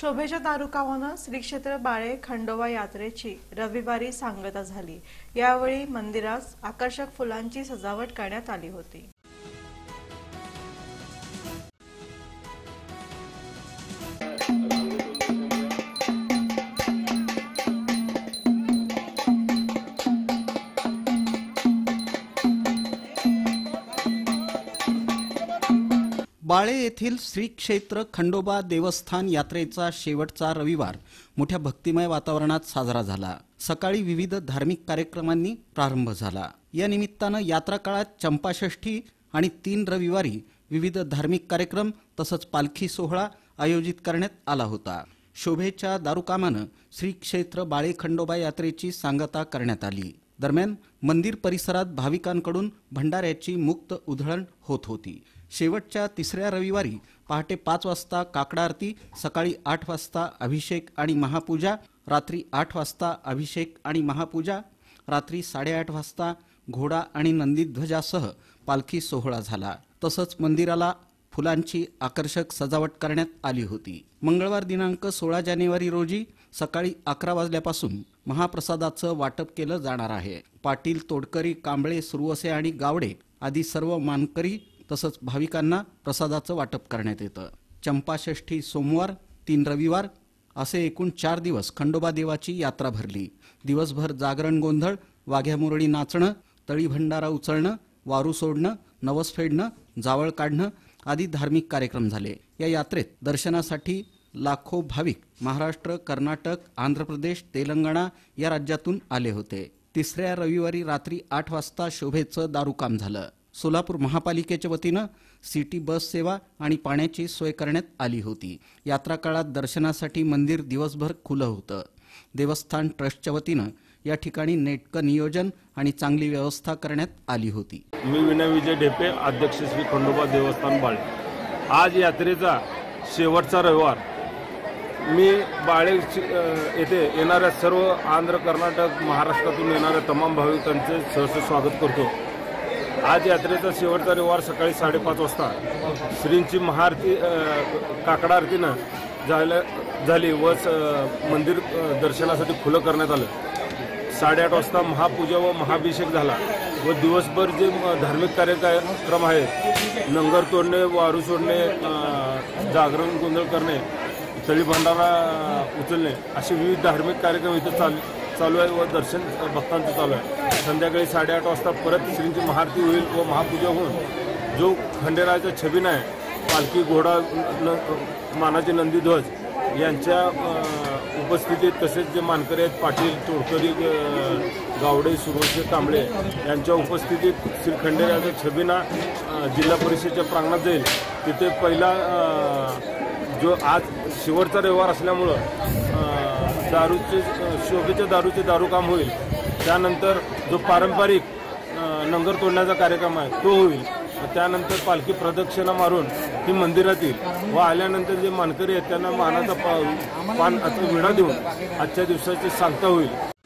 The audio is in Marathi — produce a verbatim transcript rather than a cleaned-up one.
शोभेच्या दारुकावानं श्री क्षेत्र बाळे खंडोबा यात्रेची रविवारी सांगता झाली। यावेळी मंदिरात आकर्षक फुलांची सजावट करण्यात आली होती। बाळे येथील श्री क्षेत्र खंडोबा देवस्थान यात्रेचा शेवटचा रविवार मोठ्या भक्तिमय वातावरणात साजरा झाला। सकाळी विविध धार्मिक कार्यक्रमांनी प्रारंभ झाला। या निमित्तानं यात्रा काळात चंपाषष्ठी आणि तीन रविवारी विविध धार्मिक कार्यक्रम तसंच पालखी सोहळा आयोजित करण्यात आला होता। शोभेच्या दारुकामानं श्री क्षेत्र बाळे खंडोबा यात्रेची सांगता करण्यात आली। दरम्यान मंदिर परिसरात भाविकांकडून भंडाऱ्याची मुक्त उधळण होत होती। शेवटच्या तिसऱ्या रविवारी पहाटे पाच वाजता काकडा आरती, सकाळी आठ वाजता अभिषेक आणि महापूजा, रात्री आठ वाजता अभिषेक आणि महापूजा, रात्री साडेआठ वाजता घोडा आणि नंदीध्वजासह पालखी सोहळा झाला। तसंच मंदिराला फुलांची आकर्षक सजावट करण्यात आली होती। मंगळवार दिनांक सोळा जानेवारी रोजी सकाळी अकरा वाजल्यापासून महाप्रसादाचं वाटप केलं जाणार आहे। पाटील, तोडकरी, कांबळे, सुरवसे आणि गावडे आदी सर्व मानकरी तसंच भाविकांना प्रसादाचं वाटप करण्यात येतं। चंपाषष्ठी सोमवार, तीन रविवार असे एकूण चार दिवस खंडोबा देवाची यात्रा भरली। दिवसभर जागरण गोंधळ, वाघ्या मुरळी नाचणं, तळी भंडारा उचलणं, वारू सोडणं, नवस फेडणं, जावळ काढणं आदी धार्मिक कार्यक्रम झाले। या यात्रेत दर्शनासाठी लाखो भाविक महाराष्ट्र, कर्नाटक, आंध्र प्रदेश, तेलंगणा या राज्यातून आले होते। तिसऱ्या रविवारी रात्री आठ वाजता शोभेचं दारुकाम झालं। सोलापूर महापालिकेच्या वतीनं सिटी बस सेवा आणि पाण्याची सोय करण्यात आली होती। यात्रा काळात दर्शनासाठी मंदिर दिवसभर खुलं होतं। देवस्थान ट्रस्टच्या वतीनं या ठिकाणी नेटकं नियोजन आणि चांगली व्यवस्था करण्यात आली होती। मी विनय विजय ढेपे, अध्यक्ष श्री खंडोबा देवस्थान बाळे। आज यात्रेचा शेवटचा रविवार। मी बाळे येथे येणाऱ्या सर्व आंध्र, कर्नाटक, महाराष्ट्रातून येणाऱ्या तमाम भाविकांचे सहर्ष स्वागत करतो। आज यात्रेचा शेवटचा रविवार सकाळी साडेपाच वाजता श्रींची महाआरती काकडा आरतीनं झाली व मंदिर दर्शनासाठी खुलं करण्यात आलं। साडेआठ वाजता महापूजा व महाअभिषेक झाला व दिवसभर जे धार्मिक कार्यक्रम आहेत, नंगर तोडणे, वारू सोडणे, जागरण गोंधळ करणे, तळी भंडारा उचलणे असे विविध धार्मिक कार्यक्रम इथे चालू चालू आहे व दर्शन भक्तांचं चालू आहे। संध्याकाळी साडेआठ वाजता परत श्रींची महाआरती होईल व महापूजा होऊन जो खंडेरायाचा छबिन आहे, पालखी, घोडा, मानाचे नंदीध्वज यांच्या उपस्थितीत तसेच जे मानकरी आहेत, पाटील, तोडकरी, गावडे, सुरवसे, कांबळे यांच्या उपस्थितीत श्री खंडेरायाचा छबिना जिल्हा परिषदेच्या प्रांगणात जाईल। तिथे पहिला जो आज शेवटचा रविवार असल्यामुळं दारूचे शोभेच्या दारूचे दारूकाम होईल। त्यानंतर जो पारंपरिक नंगर तोडण्याचा कार्यक्रम आहे तो होईल। त्यानंतर पालखी प्रदक्षिणा मारून ही मंदिरात येईल व आल्यानंतर जे मानकरी आहेत त्यांना मानाचा पान अथवा विडा देऊन आजच्या दिवसाची सांगता होईल।